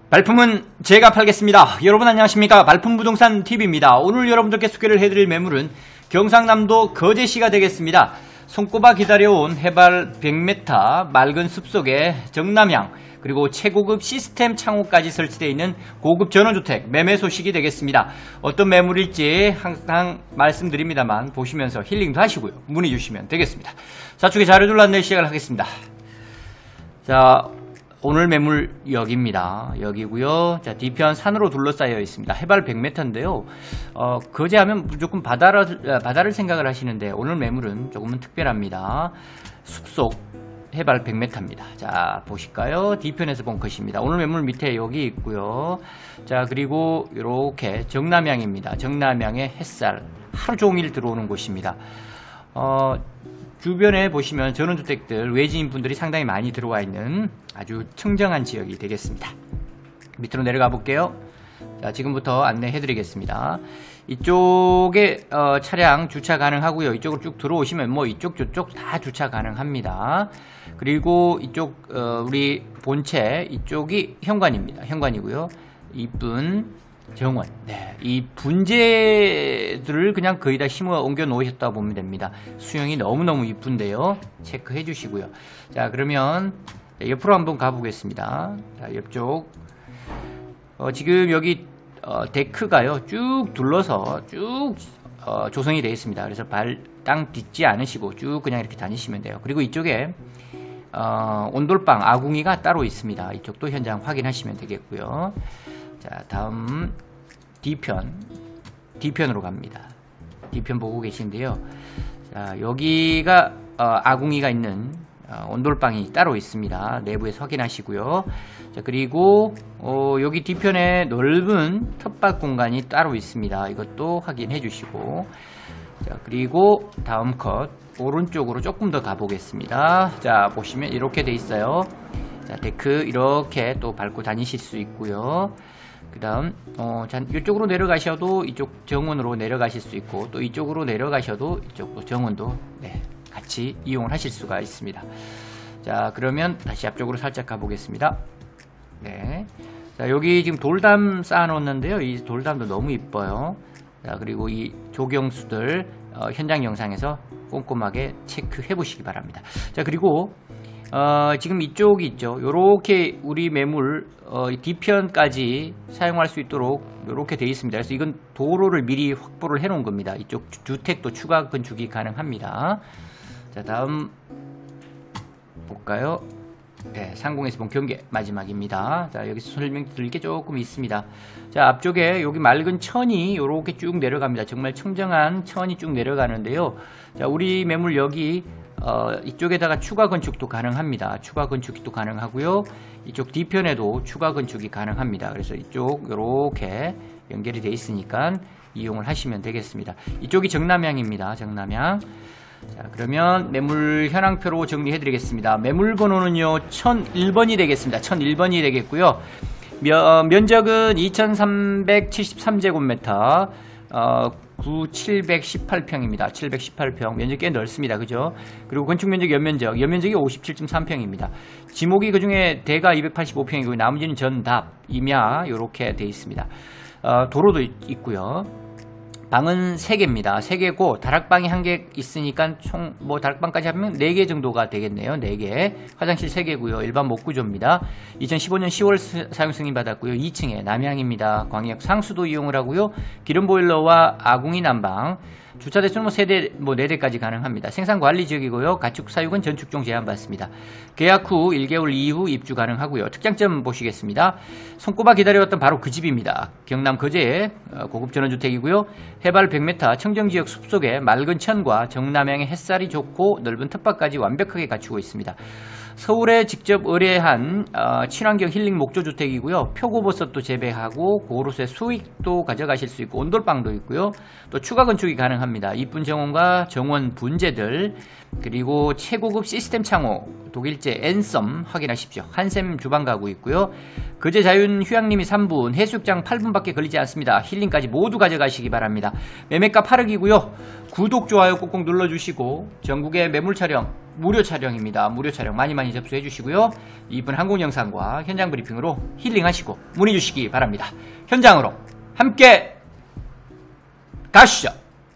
발품은 제가 팔겠습니다. 여러분 안녕하십니까? 발품부동산 TV입니다. 오늘 여러분들께 소개를 해드릴 매물은 경상남도 거제시가 되겠습니다. 손꼽아 기다려온 해발 100m 맑은 숲속에 정남향 그리고 최고급 시스템 창호까지 설치되어 있는 고급 전원주택 매매 소식이 되겠습니다. 어떤 매물일지 항상 말씀드립니다만 보시면서 힐링도 하시고요. 문의 주시면 되겠습니다. 좌측에 자료들 안내 시작을 하겠습니다. 자, 오늘 매물 여기입니다. 여기고요. 자, 뒤편 산으로 둘러싸여 있습니다. 해발 100m인데요. 거제하면 무조건 바다를 생각을 하시는데 오늘 매물은 조금은 특별합니다. 숲속 해발 100m입니다. 자, 보실까요? 뒤편에서 본 컷입니다. 오늘 매물 밑에 여기 있고요. 자, 그리고 이렇게 정남향입니다. 정남향의 햇살 하루 종일 들어오는 곳입니다. 주변에 보시면 전원주택들 외지인 분들이 상당히 많이 들어와 있는 아주 청정한 지역이 되겠습니다. 밑으로 내려가 볼게요. 자, 지금부터 안내해 드리겠습니다. 이쪽에 차량 주차 가능하고요. 이쪽으로 쭉 들어오시면 뭐 이쪽 저쪽 다 주차 가능합니다. 그리고 이쪽 우리 본체 이쪽이 현관입니다. 현관이고요. 이쁜 정원. 네, 이 분재들을 그냥 거의 다 심어 옮겨 놓으셨다고 보면 됩니다. 수영이 너무너무 이쁜데요. 체크해 주시고요. 자, 그러면 옆으로 한번 가보겠습니다. 자, 옆쪽. 지금 여기 데크가요. 쭉 둘러서 쭉 조성이 되어 있습니다. 그래서 땅 딛지 않으시고 쭉 그냥 이렇게 다니시면 돼요. 그리고 이쪽에 온돌방 아궁이가 따로 있습니다. 이쪽도 현장 확인하시면 되겠고요. 자, 다음 뒤편으로 갑니다. 뒤편 보고 계신데요. 자, 여기가 아궁이가 있는 온돌방이 따로 있습니다. 내부에서 확인하시고요. 자, 그리고 여기 뒤편에 넓은 텃밭 공간이 따로 있습니다. 이것도 확인해 주시고. 자, 그리고 다음 컷 오른쪽으로 조금 더 가보겠습니다. 자, 보시면 이렇게 돼 있어요. 자, 데크 이렇게 또 밟고 다니실 수 있고요. 그 다음 이쪽으로 내려가셔도 이쪽 정원으로 내려가실 수 있고, 또 이쪽으로 내려가셔도 이쪽 정원도 같이 이용을 하실 수가 있습니다. 자, 그러면 다시 앞쪽으로 살짝 가보겠습니다. 네. 자, 여기 지금 돌담 쌓아 놓았는데요. 이 돌담도 너무 이뻐요. 자, 그리고 이 조경수들 현장 영상에서 꼼꼼하게 체크해 보시기 바랍니다. 자, 그리고 지금 이쪽이 있죠. 요렇게 우리 매물 뒤편까지 사용할 수 있도록 요렇게 되어 있습니다. 그래서 이건 도로를 미리 확보를 해 놓은 겁니다. 이쪽 주택도 추가 건축이 가능합니다. 자, 다음 볼까요? 네, 상공에서 본 경계 마지막입니다. 자, 여기서 설명드릴 게 조금 있습니다. 자, 앞쪽에 여기 맑은 천이 요렇게 쭉 내려갑니다. 정말 청정한 천이 쭉 내려가는데요. 자, 우리 매물 여기 이쪽에다가 추가 건축도 가능합니다. 추가 건축도 가능하고요. 이쪽 뒤편에도 추가 건축이 가능합니다. 그래서 이쪽 이렇게 연결이 되어 있으니까 이용을 하시면 되겠습니다. 이쪽이 정남향입니다. 정남향. 자, 그러면 매물 현황표로 정리해 드리겠습니다. 매물 번호는요 1001번이 되겠습니다. 1001번이 되겠고요. 면적은 2373제곱미터 718평입니다. 718평. 면적이 꽤 넓습니다. 그죠? 그리고 건축면적 연면적이 57.3평입니다. 지목이 그 중에 대가 285평이고 나머지는 전답, 임야 요렇게 되어 있습니다. 도로도 있고요. 방은 3개입니다. 3개고 다락방이 1개 있으니까 총 다락방까지 하면 4개 정도가 되겠네요. 4개. 화장실 3개고요. 일반 목구조입니다. 2015년 10월 사용 승인 받았고요. 2층에 남향입니다. 광역 상수도 이용을 하고요. 기름 보일러와 아궁이 난방. 주차 대수는 4대까지 가능합니다. 생산관리 지역이고요. 가축 사육은 전축종 제한 받습니다. 계약 후 1개월 이후 입주 가능하고요. 특장점 보시겠습니다. 손꼽아 기다려왔던 바로 그 집입니다. 경남 거제의 고급 전원주택이고요. 해발 100m 청정지역 숲속에 맑은 천과 정남향의 햇살이 좋고 넓은 텃밭까지 완벽하게 갖추고 있습니다. 서울에 직접 의뢰한 친환경 힐링 목조주택이고요. 표고버섯도 재배하고 고로쇠 수익도 가져가실 수 있고 온돌방도 있고요. 또 추가 건축이 가능합니다. 이쁜 정원과 정원 분재들 그리고 최고급 시스템 창호 독일제 앤썸 확인하십시오. 한샘 주방 가구 있고요. 거제 자윤 휴양림이 3분 해수욕장 8분밖에 걸리지 않습니다. 힐링까지 모두 가져가시기 바랍니다. 매매가 8억이고요. 구독 좋아요 꼭꼭 눌러주시고 전국의 매물 촬영 무료 촬영입니다. 무료 촬영 많이 접수해 주시고요. 이번 항공 영상과 현장 브리핑으로 힐링하시고 문의 주시기 바랍니다. 현장으로 함께 가시죠.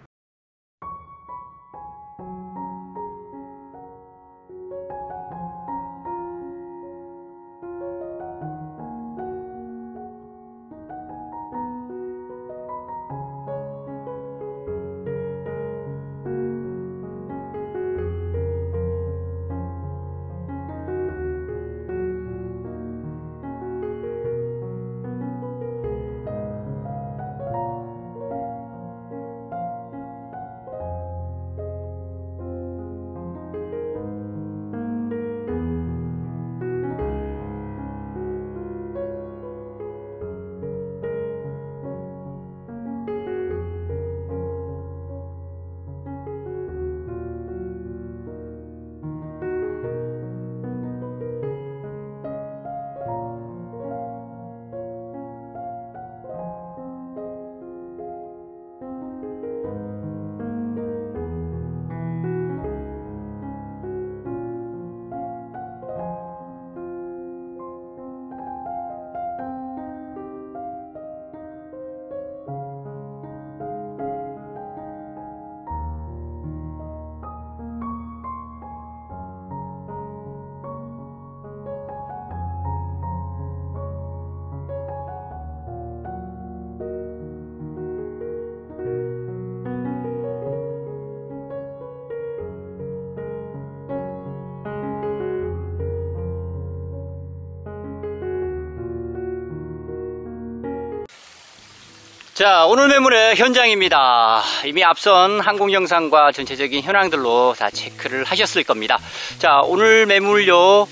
자, 오늘 매물의 현장입니다. 이미 앞선 항공 영상과 전체적인 현황들로 다 체크를 하셨을 겁니다. 자, 오늘 매물요,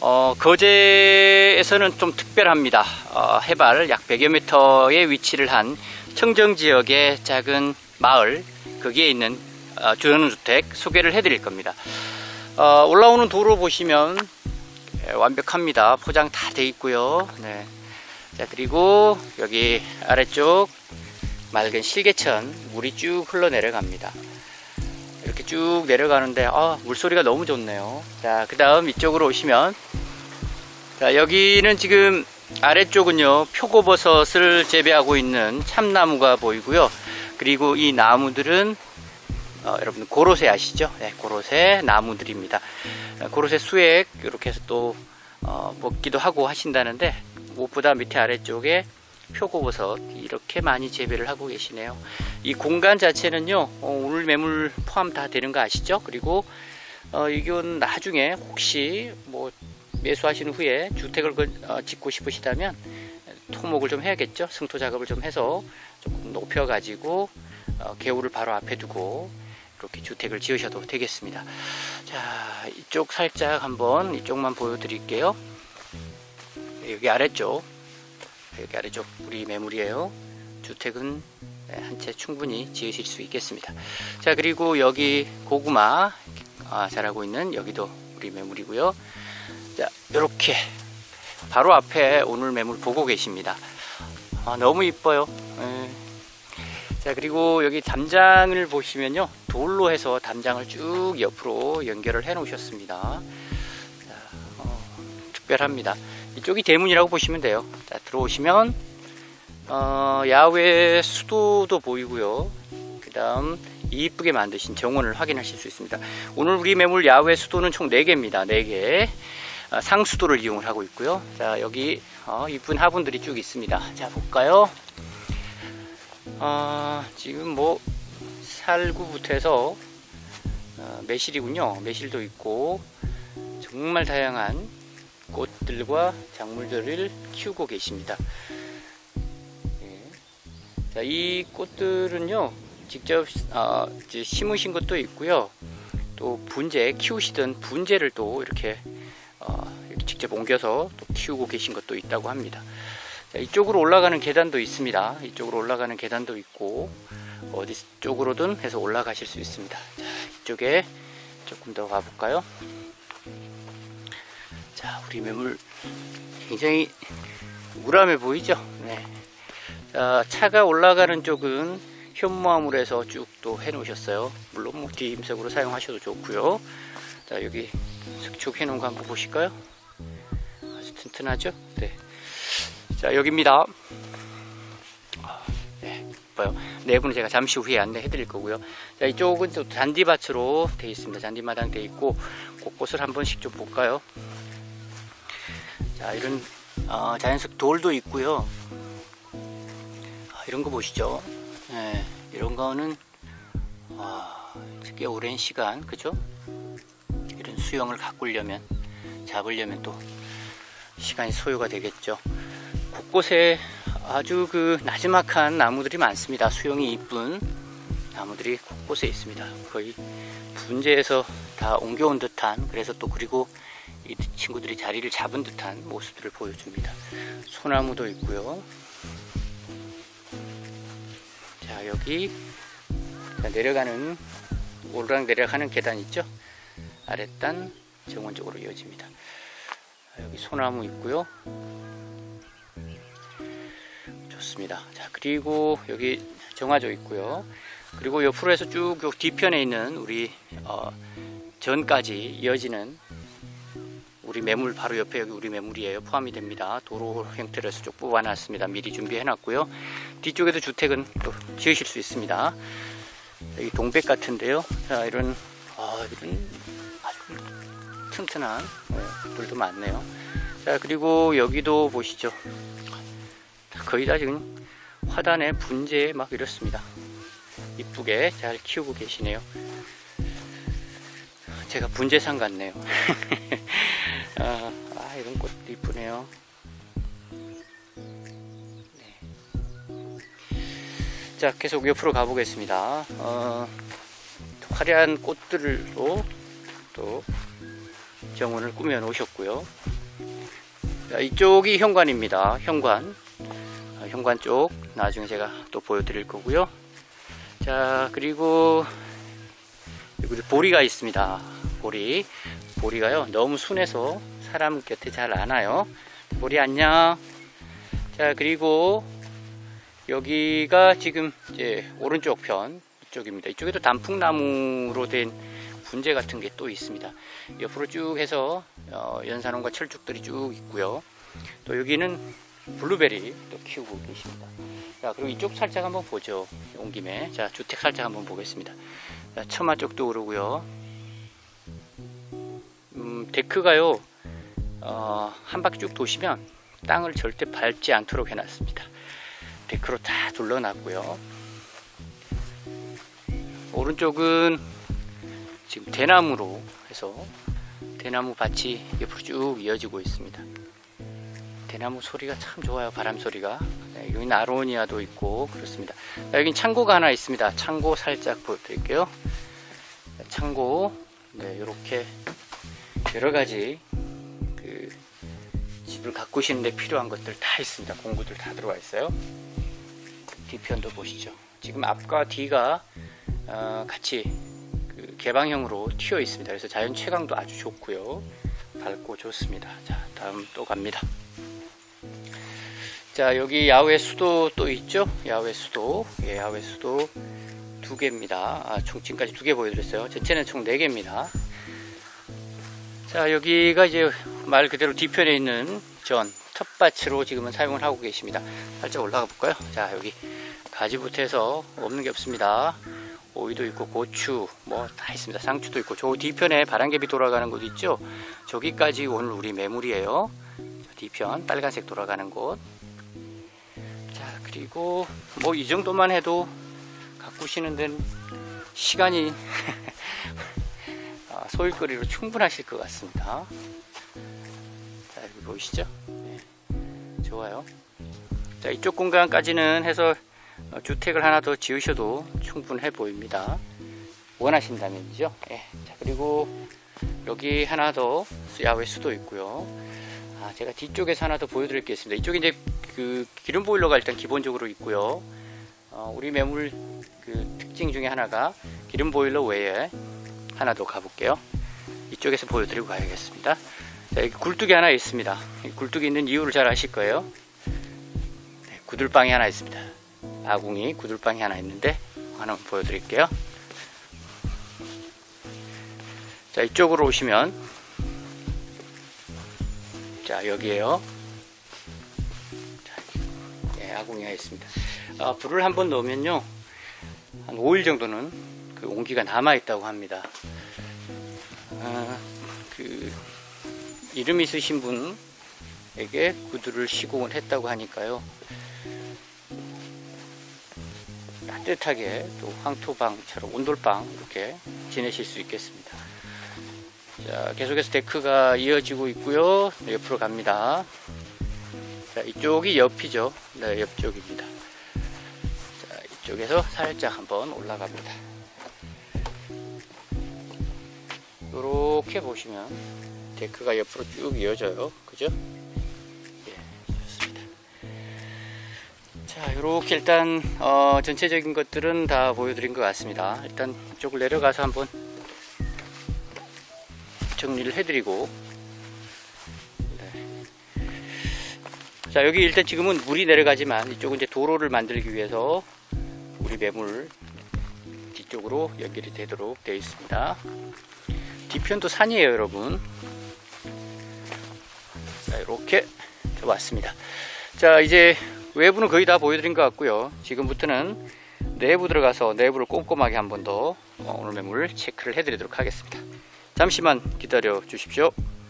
거제에서는 좀 특별합니다. 해발 약 100여 미터에 위치를 한 청정지역의 작은 마을, 거기에 있는 전원주택 소개를 해드릴 겁니다. 올라오는 도로 보시면 완벽합니다. 포장 다 돼 있고요. 네. 자, 그리고 여기 아래쪽 맑은 실개천 물이 쭉 흘러 내려갑니다. 이렇게 쭉 내려가는데 물소리가 너무 좋네요. 자, 그 다음 이쪽으로 오시면, 자, 여기는 지금 아래쪽은요 표고버섯을 재배하고 있는 참나무가 보이고요. 그리고 이 나무들은 여러분 고로쇠 아시죠? 네, 고로쇠 나무들입니다. 고로쇠 수액 이렇게 해서 또 먹기도 하고 하신다는데, 무엇보다 밑에 아래쪽에 표고버섯 이렇게 많이 재배를 하고 계시네요. 이 공간 자체는요 오늘 매물 포함 다 되는 거 아시죠? 그리고 이건 나중에 혹시 뭐 매수하신 후에 주택을 짓고 싶으시다면 토목을 좀 해야겠죠. 승토 작업을 좀 해서 조금 높여 가지고 개울을 바로 앞에 두고 이렇게 주택을 지으셔도 되겠습니다. 자, 이쪽 살짝 한번 이쪽만 보여드릴게요. 여기 아래쪽 우리 매물이에요. 주택은 한 채 충분히 지으실 수 있겠습니다. 자, 그리고 여기 고구마 자라고 있는 여기도 우리 매물이고요. 자, 이렇게 바로 앞에 오늘 매물 보고 계십니다. 너무 이뻐요. 자, 그리고 여기 담장을 보시면요 돌로 해서 담장을 쭉 옆으로 연결을 해 놓으셨습니다. 특별합니다. 이쪽이 대문이라고 보시면 돼요. 자, 들어오시면 야외 수도도 보이고요. 그 다음 이쁘게 만드신 정원을 확인하실 수 있습니다. 오늘 우리 매물 야외 수도는 총 4개입니다. 4개 상수도를 이용을 하고 있고요. 자, 여기 이쁜 화분들이 쭉 있습니다. 자, 볼까요? 지금 뭐 살구부터 해서 매실이군요. 매실도 있고 정말 다양한 꽃들과 작물들을 키우고 계십니다. 자, 이 꽃들은요 직접 심으신 것도 있고요. 또 분재 키우시던 분재를 또 이렇게 직접 옮겨서 또 키우고 계신 것도 있다고 합니다. 자, 이쪽으로 올라가는 계단도 있습니다. 이쪽으로 올라가는 계단도 있고 어디 쪽으로든 해서 올라가실 수 있습니다. 자, 이쪽에 조금 더 가볼까요? 자, 우리 매물 굉장히 우람해 보이죠? 네. 자, 차가 올라가는 쪽은 현무암으로 해서 쭉 또 해 놓으셨어요. 물론 뭐 뒤임석으로 사용하셔도 좋고요. 자, 여기 석축 해놓은 거 한번 보실까요? 아주 튼튼하죠? 네. 자, 여기입니다. 네, 이뻐요. 내부는 제가 잠시 후에 안내해 드릴 거고요. 자, 이쪽은 또 잔디밭으로 되어 있습니다. 잔디마당 되어 있고, 곳곳을 한 번씩 좀 볼까요? 자, 이런 자연석 돌도 있고요. 이런 거 보시죠. 네, 이런 거는 꽤 오랜 시간, 그죠? 이런 수영을 가꾸려면, 잡으려면 또 시간이 소요가 되겠죠. 곳곳에 아주 그 나지막한 나무들이 많습니다. 수영이 이쁜 나무들이 곳곳에 있습니다. 거의 분재해서 다 옮겨온 듯한, 그래서 또 그리고 이 친구들이 자리를 잡은 듯한 모습들을 보여줍니다. 소나무도 있고요. 자, 여기 내려가는, 오르락 내려가는 계단 있죠? 아랫단 정원 쪽으로 이어집니다. 여기 소나무 있고요. 좋습니다. 자, 그리고 여기 정화조 있고요. 그리고 옆으로 해서 쭉 뒤편에 있는 우리 전까지 이어지는 우리 매물, 바로 옆에 여기 우리 매물이에요. 포함이 됩니다. 도로 형태로 해서 쭉 뽑아놨습니다. 미리 준비해 놨고요. 뒤쪽에도 주택은 또 지으실 수 있습니다. 여기 동백 같은데요. 자, 이런 아주 튼튼한 돌도 많네요. 자, 그리고 여기도 보시죠. 거의 다 지금 화단에 분재 막 이렇습니다. 이쁘게 잘 키우고 계시네요. 제가 분재상 같네요. 이런 꽃도 이쁘네요. 네. 자, 계속 옆으로 가보겠습니다. 화려한 꽃들로 또 정원을 꾸며 놓으셨고요. 자, 이쪽이 현관입니다. 현관 쪽 나중에 제가 또 보여드릴 거고요. 자, 그리고 여기 보리가 있습니다. 보리가요 너무 순해서 사람 곁에 잘 안 와요. 보리 안녕. 자, 그리고 여기가 지금 이제 오른쪽 편 이쪽입니다. 이쪽에도 단풍나무로 된 분재 같은 게 또 있습니다. 옆으로 쭉 해서 연산홍과 철쭉들이 쭉 있고요. 또 여기는 블루베리 또 키우고 계십니다. 자, 그리고 이쪽 살짝 한번 보죠. 온 김에. 자, 주택 살짝 한번 보겠습니다. 자, 처마 쪽도 오르고요. 데크가요, 한 바퀴 쭉 도시면 땅을 절대 밟지 않도록 해놨습니다. 데크로 다 둘러놨고요. 오른쪽은 지금 대나무로 해서 대나무 밭이 옆으로 쭉 이어지고 있습니다. 대나무 소리가 참 좋아요. 바람 소리가. 네, 여기 아로니아도 있고 그렇습니다. 자, 여긴 창고가 하나 있습니다. 창고 살짝 보여드릴게요. 창고, 네, 이렇게 여러가지 그 집을 가꾸시는데 필요한 것들 다 있습니다. 공구들 다 들어와 있어요. 뒤편도 보시죠. 지금 앞과 뒤가 같이 그 개방형으로 튀어 있습니다. 그래서 자연 채광도 아주 좋고요. 밝고 좋습니다. 자, 다음 또 갑니다. 자, 여기 야외 수도 또 있죠? 야외 수도. 예, 야외 수도 2개입니다. 총 지금까지 2개 보여드렸어요. 전체는 총 4개입니다. 자, 여기가 이제 말 그대로 뒤편에 있는 텃밭으로 지금은 사용을 하고 계십니다. 살짝 올라가 볼까요? 자, 여기 가지부터 해서 없는 게 없습니다. 오이도 있고 고추 뭐 다 있습니다. 상추도 있고, 저 뒤편에 바람개비 돌아가는 곳 있죠? 저기까지 오늘 우리 매물이에요. 뒤편 빨간색 돌아가는 곳. 자, 그리고 뭐 이 정도만 해도 가꾸시는 데는 시간이 소일거리로 충분하실 것 같습니다. 자, 여기 보이시죠? 네, 좋아요. 자, 이쪽 공간까지는 해서 주택을 하나 더 지으셔도 충분해 보입니다. 원하신다면이죠. 네. 자, 그리고 여기 하나 더 야외 수도 있고요. 제가 뒤쪽에서 하나 더 보여드릴 게 있습니다. 이쪽에 이제 그 기름 보일러가 일단 기본적으로 있고요. 우리 매물 그 특징 중에 하나가 기름 보일러 외에 하나 더 가볼게요. 이쪽에서 보여드리고 가야겠습니다. 자, 여기 굴뚝이 하나 있습니다. 굴뚝이 있는 이유를 잘 아실 거예요. 네, 구들방이 하나 있습니다. 아궁이 구들방이 하나 있는데 하나 보여드릴게요. 자, 이쪽으로 오시면, 자, 여기에요. 자, 예, 아궁이가 있습니다. 불을 한번 넣으면요, 한 5일 정도는 그 온기가 남아 있다고 합니다. 이름 있으신 분에게 구두를 시공을 했다고 하니까요, 따뜻하게 또 황토방처럼 온돌방 이렇게 지내실 수 있겠습니다. 자, 계속해서 데크가 이어지고 있고요. 네, 옆으로 갑니다. 자, 이쪽이 옆이죠. 네, 옆쪽입니다. 자, 이쪽에서 살짝 한번 올라갑니다. 이렇게 보시면 데크가 옆으로 쭉 이어져요. 그죠? 예, 좋습니다. 자, 이렇게 일단 전체적인 것들은 다 보여드린 것 같습니다. 일단 이쪽을 내려가서 한번 정리를 해드리고, 네. 자, 여기 일단 지금은 물이 내려가지만 이쪽은 이제 도로를 만들기 위해서 우리 매물 뒤쪽으로 연결이 되도록 되어 있습니다. 뒤편도 산이에요, 여러분. 자, 이렇게 왔습니다. 자, 이제 외부는 거의 다 보여드린 것 같고요. 지금부터는 내부 들어가서 내부를 꼼꼼하게 한 번 더 오늘 매물 체크를 해드리도록 하겠습니다. 잠시만 기다려 주십시오.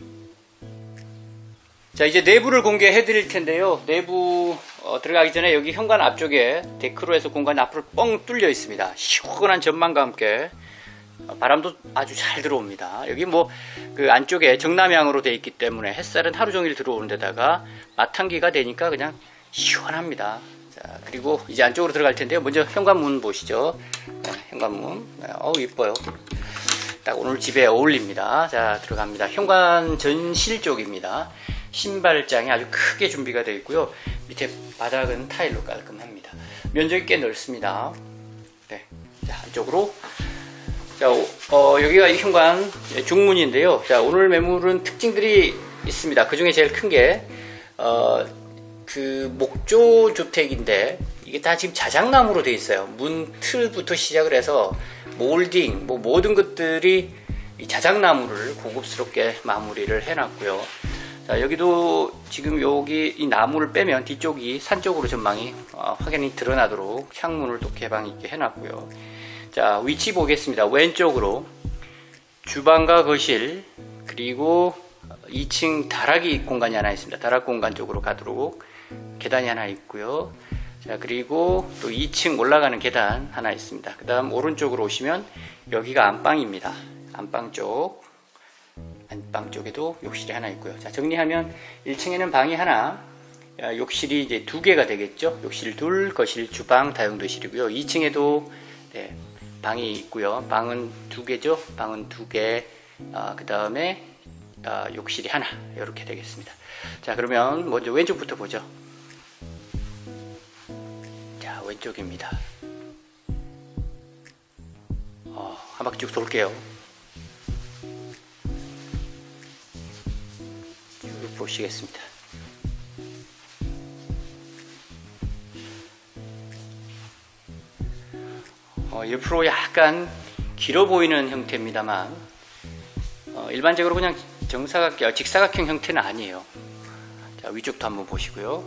자, 이제 내부를 공개해 드릴 텐데요. 내부 들어가기 전에 여기 현관 앞쪽에 데크로 해서 공간이 앞으로 뻥 뚫려 있습니다. 시원한 전망과 함께 바람도 아주 잘 들어옵니다. 여기 뭐 그 안쪽에 정남향으로 되어 있기 때문에 햇살은 하루 종일 들어오는 데다가 마탄기가 되니까 그냥 시원합니다. 자, 그리고 이제 안쪽으로 들어갈 텐데요. 먼저 현관문 보시죠. 네, 현관문. 네, 어우, 이뻐요. 딱 오늘 집에 어울립니다. 자, 들어갑니다. 현관 전실 쪽입니다. 신발장이 아주 크게 준비가 되어 있고요. 밑에 바닥은 타일로 깔끔합니다. 면적이 꽤 넓습니다. 네, 자, 안쪽으로. 자, 여기가 현관 중문인데요. 자, 오늘 매물은 특징들이 있습니다. 그 중에 제일 큰 게, 그 목조 주택인데, 이게 다 지금 자작나무로 되어 있어요. 문 틀부터 시작을 해서, 몰딩, 뭐 모든 것들이 이 자작나무를 고급스럽게 마무리를 해놨고요. 자, 여기도 지금 여기 이 나무를 빼면 뒤쪽이 산 쪽으로 전망이 확연히 드러나도록 창문을 또 개방 있게 해놨고요. 자, 위치 보겠습니다. 왼쪽으로 주방과 거실, 그리고 2층 다락이 공간이 하나 있습니다. 다락 공간 쪽으로 가도록 계단이 하나 있고요. 자, 그리고 또 2층 올라가는 계단 하나 있습니다. 그 다음 오른쪽으로 오시면 여기가 안방입니다. 안방 쪽에도 욕실이 하나 있고요. 자, 정리하면 1층에는 방이 하나, 욕실이 이제 2개가 되겠죠. 욕실 2, 거실, 주방, 다용도실이고요. 2층에도 네, 방이 있고요. 방은 2개죠. 방은 2개, 그 다음에 욕실이 하나, 이렇게 되겠습니다. 자, 그러면 먼저 왼쪽부터 보죠. 자, 왼쪽입니다. 한 바퀴 쭉 돌게요. 쭉 보시겠습니다. 옆으로 약간 길어 보이는 형태입니다만, 일반적으로 그냥 직사각형 형태는 아니에요. 자, 위쪽도 한번 보시고요.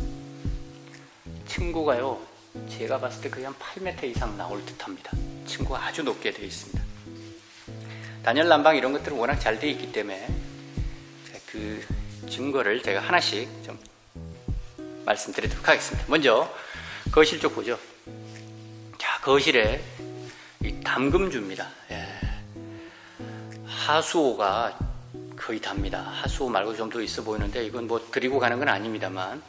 층고가요, 제가 봤을 때 거의 한 8m 이상 나올 듯 합니다. 층고가 아주 높게 되어 있습니다. 단열 난방 이런 것들은 워낙 잘 되어 있기 때문에 그 증거를 제가 하나씩 좀 말씀드리도록 하겠습니다. 먼저 거실 쪽 보죠. 자, 거실에 이 담금주입니다. 예. 하수호가 거의 답니다. 하수호 말고 좀 더 있어 보이는데 이건 뭐 드리고 가는 건 아닙니다만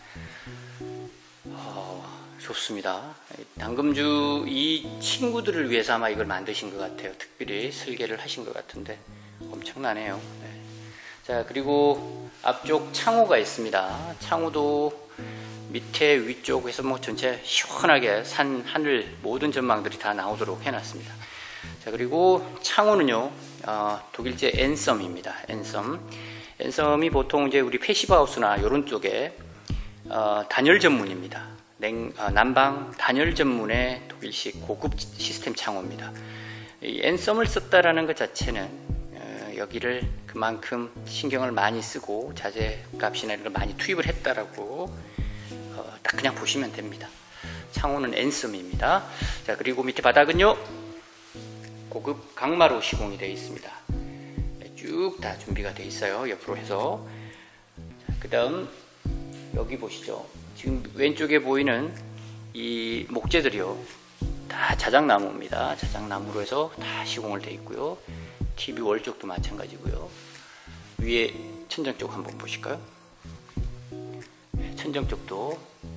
좋습니다. 담금주 이 친구들을 위해서 아마 이걸 만드신 것 같아요. 특별히 설계를 하신 것 같은데 엄청나네요. 네. 자, 그리고 앞쪽 창호가 있습니다. 창호도 밑에 위쪽에서 뭐 전체 시원하게 산, 하늘 모든 전망들이 다 나오도록 해놨습니다. 자, 그리고 창호는요, 독일제 앤썸입니다. 앤썸이 보통 이제 우리 패시브하우스나 이런 쪽에 단열 전문입니다. 난방 단열 전문의 독일식 고급 시스템 창호입니다. 이 앤썸을 썼다라는 것 자체는 여기를 그만큼 신경을 많이 쓰고 자재값이나 이런 걸 많이 투입을 했다라고 딱 그냥 보시면 됩니다. 창호는 앤섬입니다. 자, 그리고 밑에 바닥은요, 고급 강마루 시공이 되어 있습니다. 쭉 다 준비가 되어 있어요. 옆으로 해서. 그 다음 여기 보시죠. 지금 왼쪽에 보이는 이 목재들이요, 다 자작나무입니다. 자작나무로 해서 다 시공을 되어 있고요. TV 월 쪽도 마찬가지고요. 위에 천장 쪽 한번 보실까요? 천장 쪽도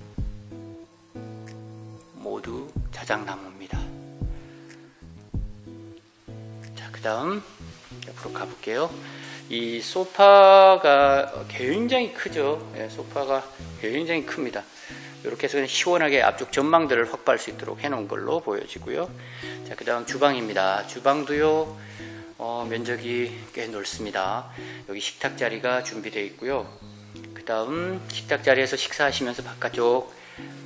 모두 자작나무입니다. 자, 그 다음 옆으로 가볼게요. 이 소파가 굉장히 크죠. 소파가 굉장히 큽니다. 이렇게 해서 시원하게 앞쪽 전망들을 확보할 수 있도록 해놓은 걸로 보여지고요. 자, 그 다음 주방입니다. 주방도요, 면적이 꽤 넓습니다. 여기 식탁 자리가 준비되어 있고요. 그 다음 식탁 자리에서 식사하시면서 바깥쪽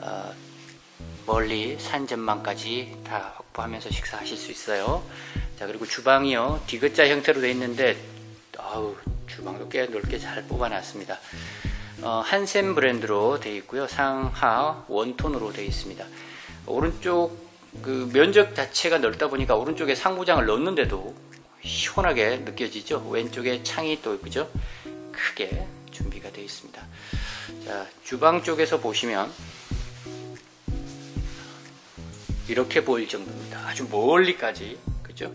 멀리 산 전망까지 다 확보하면서 식사하실 수 있어요. 자, 그리고 주방이요, 디귿자 형태로 되어 있는데 주방도 꽤 넓게 잘 뽑아놨습니다. 한샘 브랜드로 되어 있고요. 상하 원톤으로 되어 있습니다. 오른쪽 그 면적 자체가 넓다 보니까 오른쪽에 상부장을 넣는데도 시원하게 느껴지죠. 왼쪽에 창이 또 그죠, 크게 준비가 되어 있습니다. 자, 주방 쪽에서 보시면 이렇게 보일 정도입니다. 아주 멀리까지, 그죠?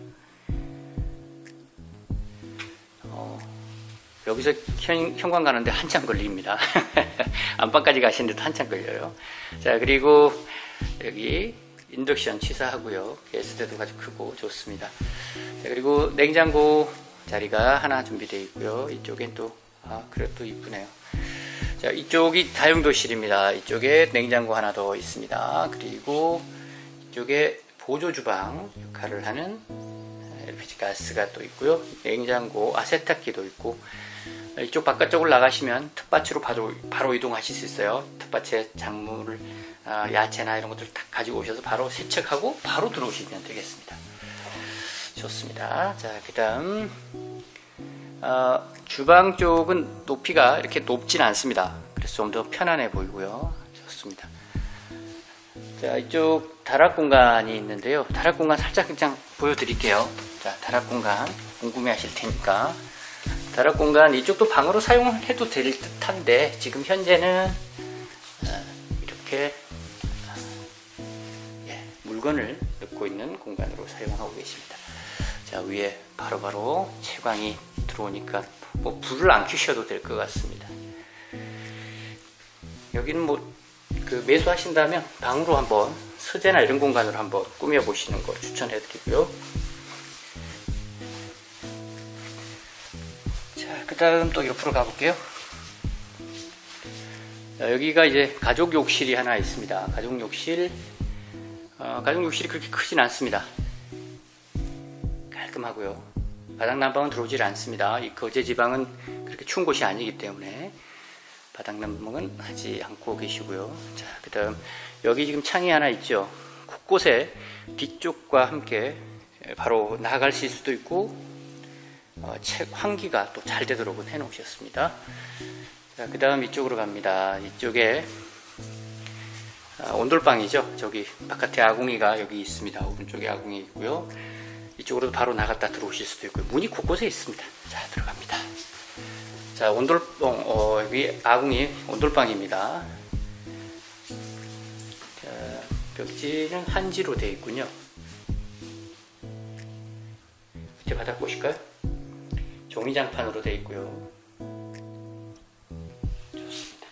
여기서 현관 가는데 한참 걸립니다. 안방까지 가시는데도 한참 걸려요. 자, 그리고 여기 인덕션 치사하고요. 게스트도 아주 크고 좋습니다. 자, 그리고 냉장고 자리가 하나 준비되어 있고요. 이쪽엔 또 그래도 이쁘네요. 자, 이쪽이 다용도실입니다. 이쪽에 냉장고 하나 더 있습니다. 그리고 이쪽에 보조주방 역할을 하는 LPG 가스가 또 있고요. 냉장고, 세탁기도 있고. 이쪽 바깥쪽으로 나가시면 텃밭으로 바로 이동하실 수 있어요. 텃밭에 작물을, 야채나 이런 것들 다 가지고 오셔서 바로 세척하고 바로 들어오시면 되겠습니다. 좋습니다. 자, 그 다음 주방 쪽은 높이가 이렇게 높진 않습니다. 그래서 좀 더 편안해 보이고요. 좋습니다. 자, 이쪽 다락 공간이 있는데요. 다락 공간 살짝 그냥 보여드릴게요. 자, 다락 공간 궁금해 하실 테니까. 다락 공간 이쪽도 방으로 사용해도 될 듯한데 지금 현재는 이렇게 물건을 넣고 있는 공간으로 사용하고 계십니다. 자, 위에 바로바로 채광이 들어오니까 뭐 불을 안 켜셔도 될 것 같습니다. 여기는 뭐 매수하신다면 방으로 한번 서재나 이런 공간으로 한번 꾸며 보시는 거 추천해 드리고요. 자, 그 다음 또 옆으로 가볼게요. 자, 여기가 이제 가족 욕실이 하나 있습니다. 가족 욕실이 그렇게 크진 않습니다. 깔끔하고요. 바닥 난방은 들어오질 않습니다. 이 거제 지방은 그렇게 추운 곳이 아니기 때문에 바닥 난방은 하지 않고 계시고요. 자, 그 다음 여기 지금 창이 하나 있죠. 곳곳에 뒤쪽과 함께 바로 나갈 수도 있고 환기가 또 잘 되도록 해 놓으셨습니다. 자, 그 다음 이쪽으로 갑니다. 이쪽에 온돌방이죠. 저기 바깥에 아궁이가 여기 있습니다. 오른쪽에 아궁이 있고요. 이쪽으로도 바로 나갔다 들어오실 수도 있고요. 문이 곳곳에 있습니다. 자, 들어갑니다. 자, 여기 아궁이 온돌방입니다. 자, 벽지는 한지로 되어 있군요. 밑에 바닥 보실까요? 종이장판으로 되어 있고요. 좋습니다.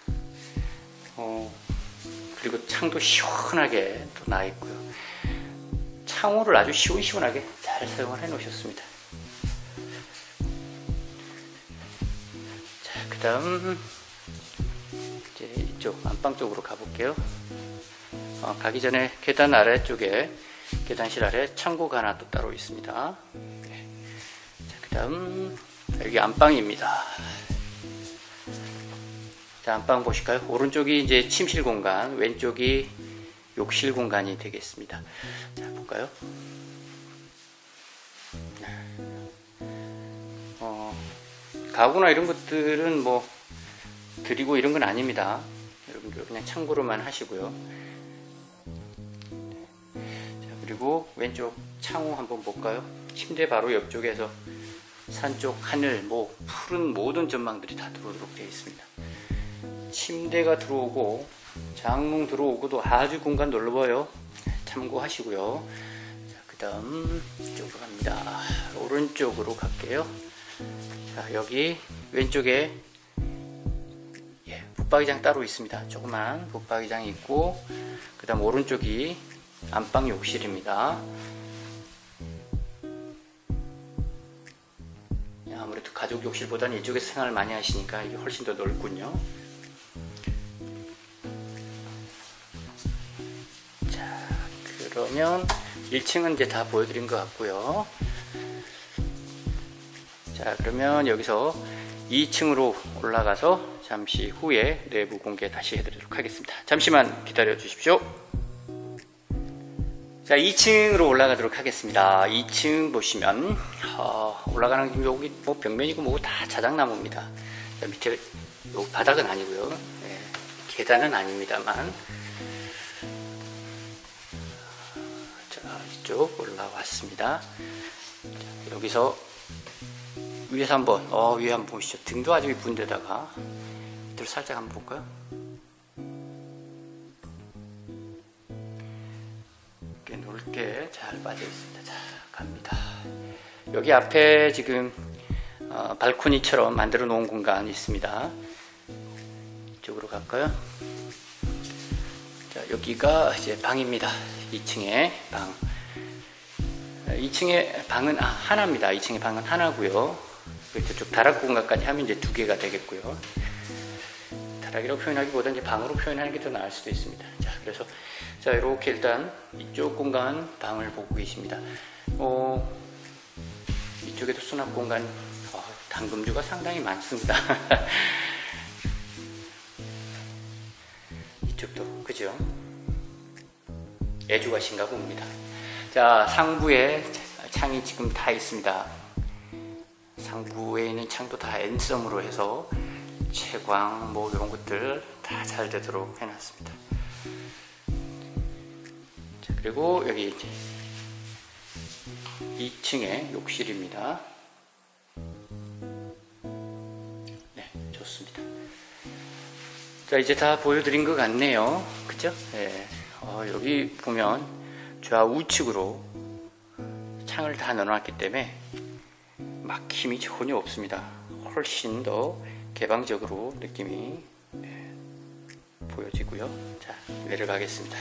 그리고 창도 시원하게 또 나 있고요. 창호를 아주 시원시원하게 잘 사용을 해 놓으셨습니다. 자, 그 다음 이제 이쪽 안방 쪽으로 가볼게요. 가기 전에 계단 아래쪽에 계단실 아래 창고가 하나 또 따로 있습니다. 자, 그 다음 여기 안방입니다. 자, 안방 보실까요? 오른쪽이 이제 침실 공간, 왼쪽이 욕실 공간이 되겠습니다. 자, 볼까요? 가구나 이런 것들은 뭐 드리고 이런 건 아닙니다. 여러분들 그냥 참고로만 하시고요. 자, 그리고 왼쪽 창호 한번 볼까요? 침대 바로 옆쪽에서 산 쪽 하늘, 뭐 푸른 모든 전망들이 다 들어오도록 되어 있습니다. 침대가 들어오고 장롱 들어오고도 아주 공간 넓어요. 참고하시고요. 자, 그 다음 이쪽으로 갑니다. 오른쪽으로 갈게요. 자, 여기 왼쪽에 붙박이장 따로 있습니다. 조그만 붙박이장이 있고, 그 다음 오른쪽이 안방 욕실입니다. 아무래도 가족 욕실보다는 이쪽에서 생활을 많이 하시니까 이게 훨씬 더 넓군요. 자, 그러면 1층은 이제 다 보여드린 것 같고요. 자, 그러면 여기서 2층으로 올라가서 잠시 후에 내부 공개 다시 해드리도록 하겠습니다. 잠시만 기다려 주십시오. 자, 2층으로 올라가도록 하겠습니다. 2층 보시면 올라가는 길 여기 뭐 벽면이고 뭐고 다 자작나무입니다. 자, 밑에 요 바닥은 아니고요. 네, 계단은 아닙니다만. 자, 이쪽 올라왔습니다. 자, 여기서 위에서 한번 위에 한번 보시죠. 등도 아주 이쁜 데다가 밑을 살짝 한번 볼까요? 이렇게 넓게 잘 빠져 있습니다. 자, 갑니다. 여기 앞에 지금 발코니처럼 만들어 놓은 공간이 있습니다. 이쪽으로 갈까요? 자, 여기가 이제 방입니다. 2층에 방. 2층에 방은 하나입니다. 2층에 방은 하나고요. 저쪽 다락 공간까지 하면 이제 2개가 되겠고요. 다락이라고 표현하기보다 이제 방으로 표현하는 게 더 나을 수도 있습니다. 자, 그래서 자, 이렇게 일단 이쪽 공간 방을 보고 계십니다. 이쪽에도 수납 공간, 담금주가 상당히 많습니다. 이쪽도 그죠? 애주가신가 봅니다. 자, 상부에 창이 지금 다 있습니다. 상부에 있는 창도 다 N섬으로 해서 채광 뭐 이런 것들 다 잘 되도록 해놨습니다. 자, 그리고 여기 이제 2층에 욕실입니다. 네, 좋습니다. 자, 이제 다 보여드린 것 같네요. 그죠? 네. 여기 보면 좌우측으로 창을 다 넣어놨기 때문에 막힘이 전혀 없습니다. 훨씬 더 개방적으로 느낌이 보여지고요. 자, 내려가겠습니다.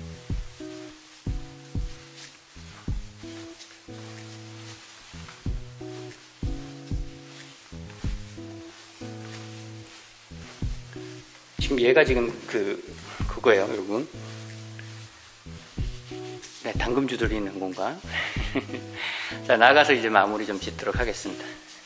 지금 얘가 지금 그거예요, 여러분. 네, 담금주들이 있는 공간. 자, 나가서 이제 마무리 좀 짓도록 하겠습니다.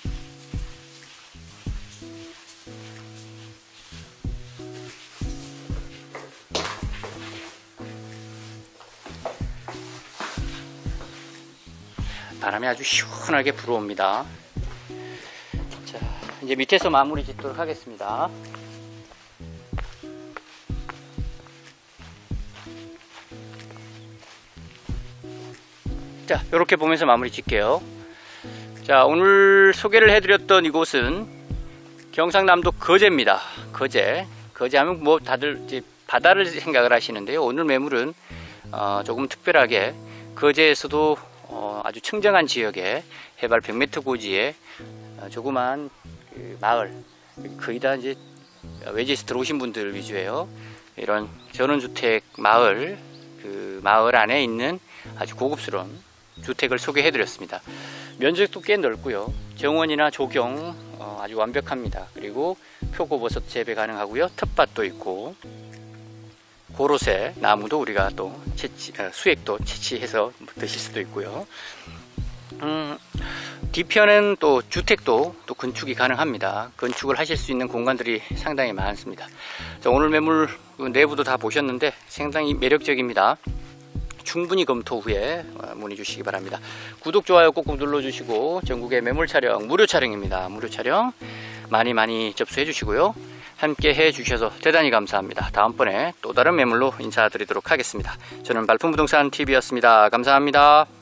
바람이 아주 시원하게 불어옵니다. 자, 이제 밑에서 마무리 짓도록 하겠습니다. 자, 이렇게 보면서 마무리 짓게요. 자, 오늘 소개를 해드렸던 이곳은 경상남도 거제입니다. 거제 하면 뭐 다들 이제 바다를 생각을 하시는데요. 오늘 매물은 조금 특별하게 거제에서도 아주 청정한 지역에 해발 100m 고지에 조그만 마을, 거의 다 이제 외지에서 들어오신 분들 위주예요. 이런 전원주택 마을, 그 마을 안에 있는 아주 고급스러운 주택을 소개해 드렸습니다. 면적도 꽤 넓고요. 정원이나 조경 아주 완벽합니다. 그리고 표고버섯 재배 가능하고요. 텃밭도 있고 고로쇠 나무도 우리가 또 수액도 채취해서 드실 수도 있고요. 뒤편은 또 주택도 또 건축이 가능합니다. 건축을 하실 수 있는 공간들이 상당히 많습니다. 자, 오늘 매물 내부도 다 보셨는데 상당히 매력적입니다. 충분히 검토 후에 문의 주시기 바랍니다. 구독, 좋아요 꼭꼭 눌러주시고 전국의 매물 촬영, 무료 촬영입니다. 무료 촬영 많이 접수해 주시고요. 함께 해 주셔서 대단히 감사합니다. 다음번에 또 다른 매물로 인사드리도록 하겠습니다. 저는 발품부동산 TV였습니다. 감사합니다.